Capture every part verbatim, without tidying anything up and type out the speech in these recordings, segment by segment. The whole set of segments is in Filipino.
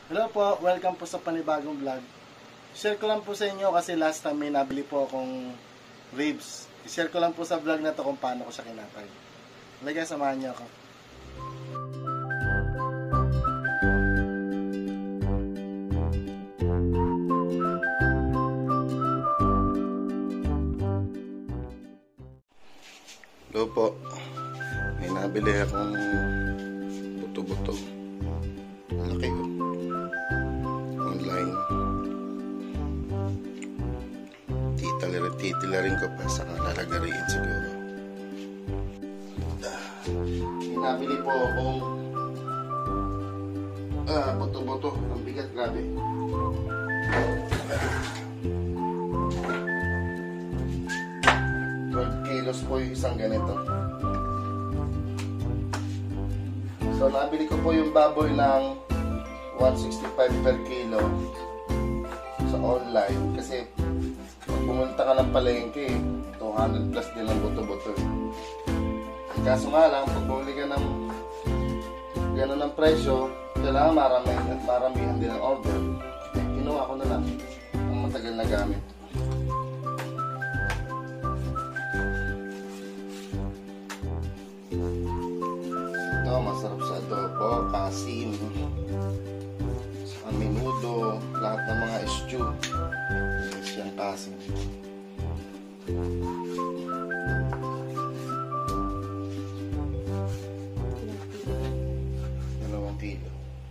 Hello po, welcome po sa panibagong vlog. Share ko lang po sa inyo kasi last time may nabili po akong ribs. I-share ko lang po sa vlog na to kung paano ko siya kinatay. Halika, samahan niyo ako. Hello po, may nabili akong buto-buto. Malaki oh. Online. Titilarin, titilarin ko pa sa lalagariin siguro. May nabili po akong ah, buto-buto. Ang bigat, grabe. twelve kilos po yung isang ganito. So, nabili ko po yung baboy ng one sixty-five per kilo sa online kasi pag pumunta ka ng palengke two hundred plus din ang buto-buto. Kaso nga lang, pag bumili ka ng gano'n ng presyo, kailangan maramihan, maramihan din ang order. Eh, kinuha ko na lang ang matagal na gamit. Ito, masarap sa adobo, kasim, sa menudo, lahat ng mga stew. Yes, yan kasim. Dalawang kilo.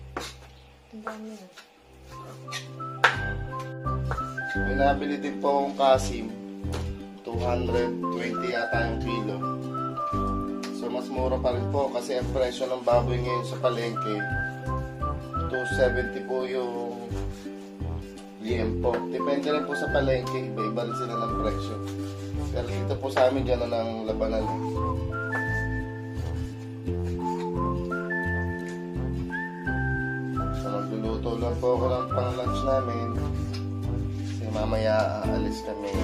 May nabili din po akong kasim, two hundred twenty yata yung kilo. So mas mura pa rin po kasi ang presyo ng baboy ngayon sa palengke two seventy po yung liempo. Depende rin po sa palengke, iba-iba rin sila ng presyo. Pero dito po sa amin dyan ng labanan. So magluluto lang po ako ng pang lunch namin kasi mamaya aalis kami.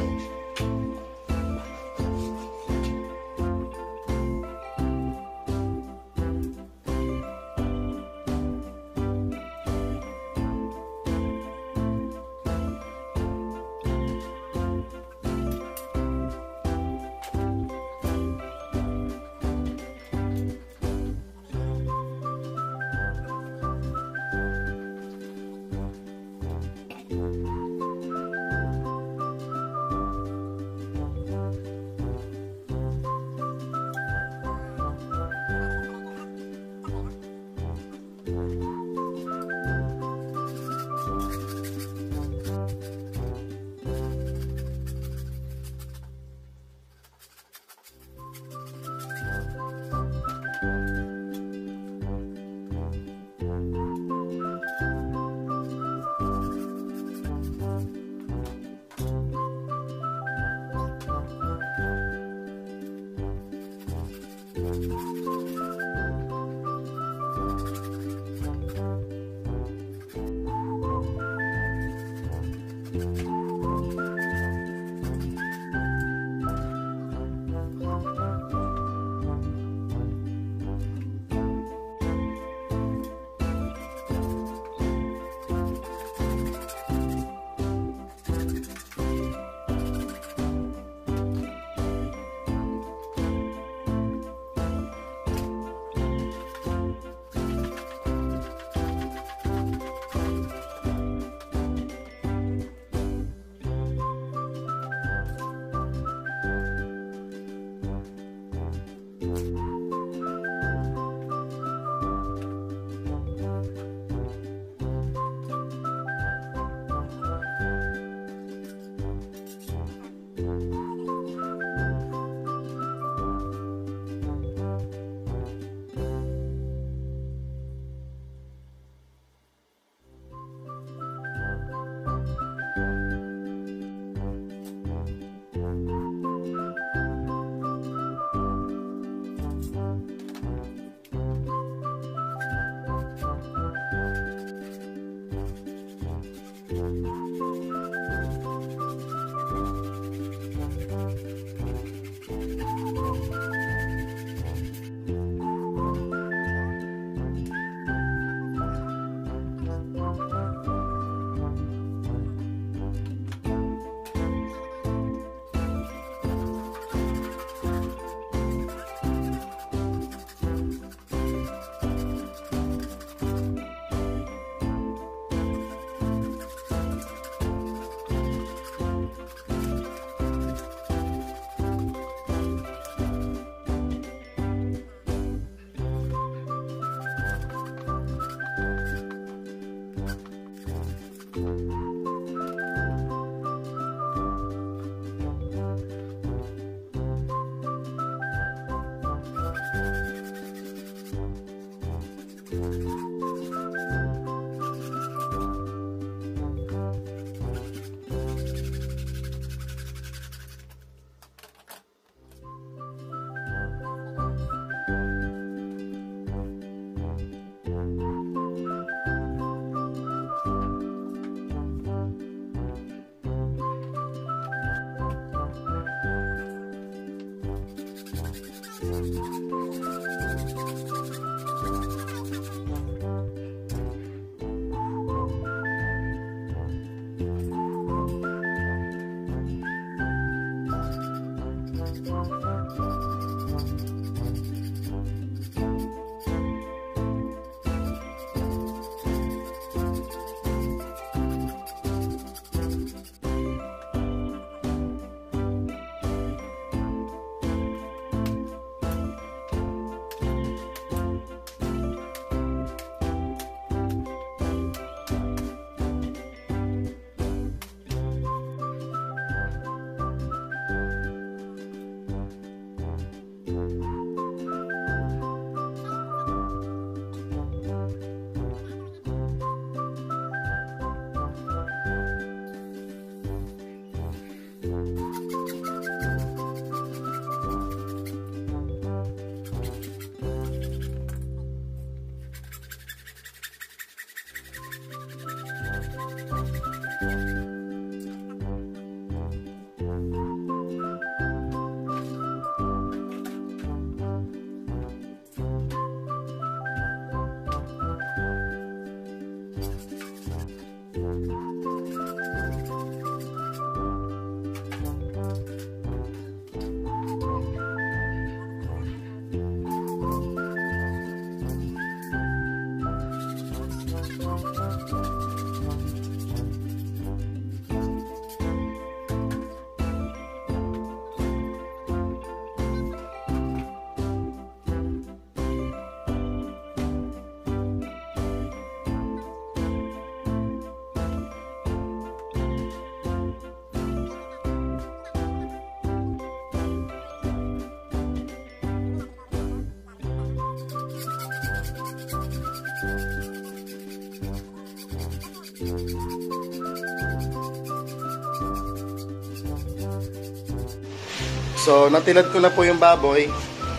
So, natilad ko na po yung baboy.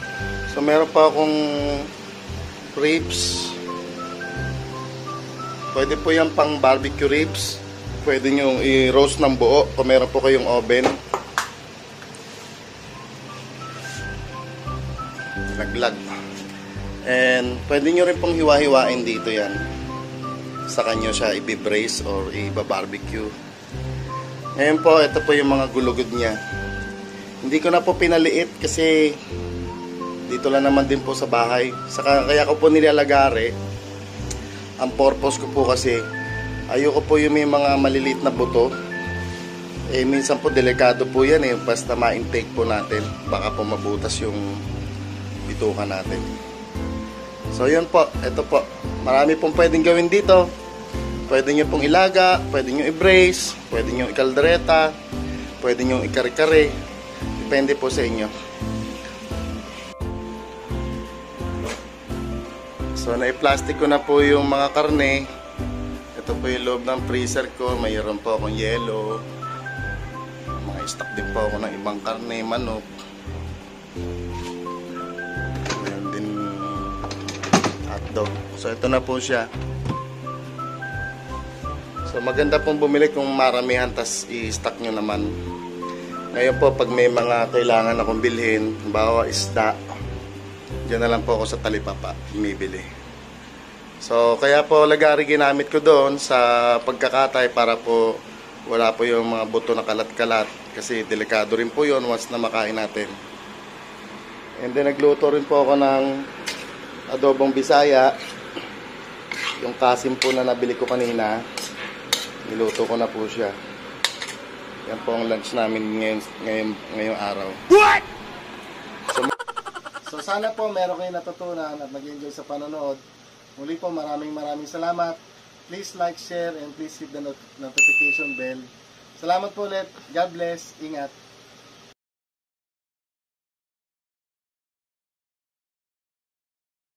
So, meron pa akong ribs. Pwede po yan pang barbecue ribs. Pwede nyo i-roast ng buo kung meron po kayong oven. Laglag. And pwede nyo rin pong hiwa-hiwain dito yan. Sa kanyo siya i-braise or i-barbecue. Ngayon po, ito po yung mga gulugod niya. Hindi ko na po pinaliit kasi dito lang naman din po sa bahay. Saka kaya ko po nilalagare. Ang purpose ko po kasi ayoko po yung may mga maliliit na buto. Eh minsan po delikado po yan eh. Basta ma-intake po natin. Baka po mabutas yung bituka natin. So yun po. Ito po. Marami pong pwedeng gawin dito. Pwede nyo pong ilaga. Pwede nyo i-braise. Pwede nyo i-kaldereta. Pwede nyo i-kare-kare. Depende po sa inyo. So, na-plastic ko na po yung mga karne. Ito po yung loob ng freezer ko. Mayroon po akong yelo. Mga stock din po ako ng ibang karne, manok. Mayroon din hotdog. So, ito na po siya. So, maganda pong bumili kung maramihan, tas i-stock nyo naman. Ngayon po, pag may mga kailangan akong bilhin, bawa isda, diyan na lang po ako sa talipapa, bumibili. So, kaya po lagari ginamit ko doon sa pagkakatay para po wala po yung mga buto na kalat-kalat. Kasi delikado rin po yun once na makain natin. And then, nagluto rin po ako ng adobong Bisaya. Yung kasim po na nabili ko kanina, niluto ko na po siya. Yan po ang lunch namin ngayon, ngayon, ngayong araw. What? So, so sana po meron kayo natutunan at nag-enjoy sa panonood. Muli po maraming maraming salamat. please like, share, and please hit the not- notification bell. Salamat po ulit. God bless. Ingat.